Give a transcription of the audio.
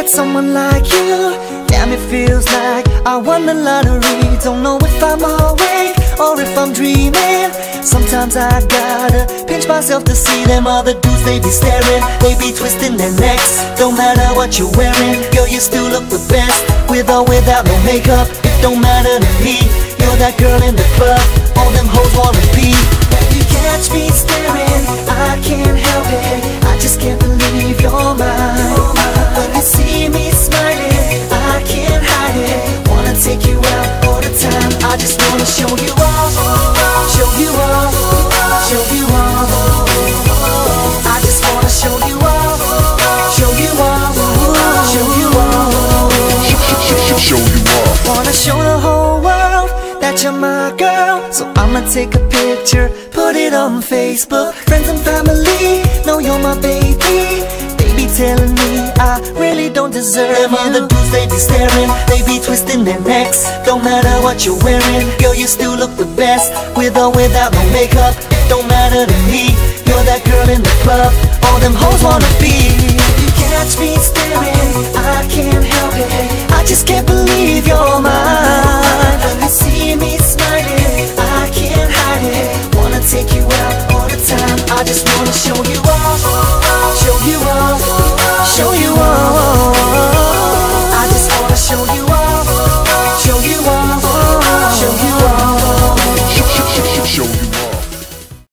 at someone like you, damn, it feels like I won the lottery. Don't know if I'm awake or if I'm dreaming. Sometimes I gotta pinch myself to see them other dudes, they be staring, they be twisting their necks. Don't matter what you're wearing, girl, you still look the best. With or without no makeup, it don't matter to me. You're that girl in the club, all them hoes want to be. When you catch me staring, I can't help it, I just can't believe you're mine. When you see me smiling, I can't hide it, wanna take you out all the time. I just wanna show you off, show you off, show you off. I just wanna show you off, show you off, show you off. Show you off. Wanna show the whole world that you're my girl, so I'ma take a picture, put it on Facebook. Friends and family know you're my baby. They be telling me I really don't deserve them other dudes, they be staring, they be twisting their necks. Don't matter what you're wearing, girl, you still look the best. With or without no makeup, it don't matter to me. You're that girl in the club, all them hoes wanna be. You catch me staring, I can't help it, I just can't believe you're mine. When you see me smiling, I can't hide it, wanna take you out all the time. I just wanna show you off, show you off,